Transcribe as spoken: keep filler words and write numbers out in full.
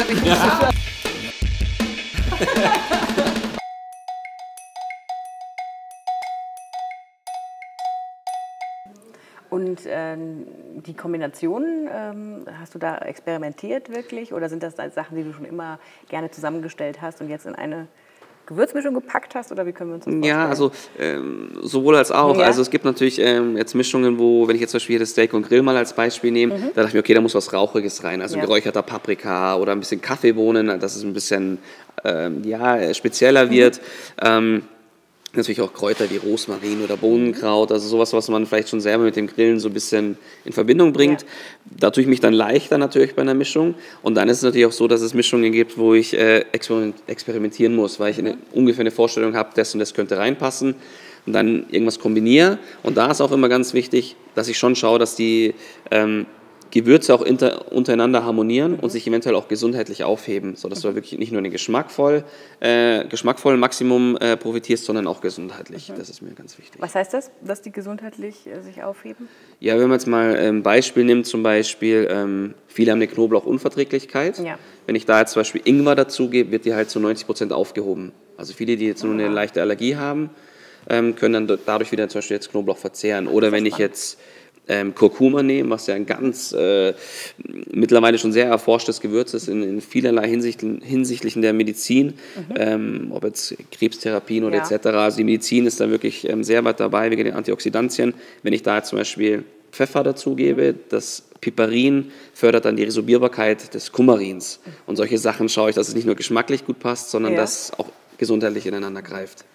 Ja. Und ähm, die Kombinationen, ähm, hast du da experimentiert wirklich? Oder sind das Sachen, die du schon immer gerne zusammengestellt hast und jetzt in eine Gewürzmischung gepackt hast? Oder wie können wir uns das vorstellen? Ja, also ähm, sowohl als auch. Ja. Also es gibt natürlich ähm, jetzt Mischungen, wo, wenn ich jetzt zum Beispiel das Steak und Grill mal als Beispiel nehme, Mhm. da dachte ich mir, okay, da muss was Rauchiges rein. Also Ja. geräucherter Paprika oder ein bisschen Kaffeebohnen, dass es ein bisschen ähm, ja, spezieller wird. Mhm. Ähm, Natürlich auch Kräuter wie Rosmarin oder Bohnenkraut, also sowas, was man vielleicht schon selber mit dem Grillen so ein bisschen in Verbindung bringt. Ja. Da tue ich mich dann leichter natürlich bei einer Mischung. Und dann ist es natürlich auch so, dass es Mischungen gibt, wo ich äh, experimentieren muss, weil ich eine, ungefähr eine Vorstellung habe, das und das könnte reinpassen. Und dann irgendwas kombiniere. Und da ist auch immer ganz wichtig, dass ich schon schaue, dass die ähm, Gewürze auch inter, untereinander harmonieren mhm. und sich eventuell auch gesundheitlich aufheben, sodass mhm. du wirklich nicht nur den geschmackvoll, äh, geschmackvollen Maximum äh, profitierst, sondern auch gesundheitlich. Mhm. Das ist mir ganz wichtig. Was heißt das, dass die gesundheitlich äh, sich aufheben? Ja, wenn man jetzt mal ein Beispiel nimmt, zum Beispiel, ähm, viele haben eine Knoblauchunverträglichkeit. Ja. Wenn ich da jetzt zum Beispiel Ingwer dazugebe, wird die halt zu neunzig Prozent aufgehoben. Also viele, die jetzt nur eine leichte Allergie haben, ähm, können dann dadurch wieder zum Beispiel jetzt Knoblauch verzehren. Oder wenn ich jetzt Ähm, Kurkuma nehmen, was ja ein ganz äh, mittlerweile schon sehr erforschtes Gewürz ist in, in vielerlei Hinsichten, hinsichtlich der Medizin, mhm. ähm, ob jetzt Krebstherapien oder ja. et cetera. Also die Medizin ist da wirklich ähm, sehr weit dabei wegen den Antioxidantien. Wenn ich da jetzt zum Beispiel Pfeffer dazugebe, mhm. das Piperin fördert dann die Resorbierbarkeit des Kumarins. Mhm. Und solche Sachen schaue ich, dass es nicht nur geschmacklich gut passt, sondern ja. dass auch gesundheitlich ineinander greift.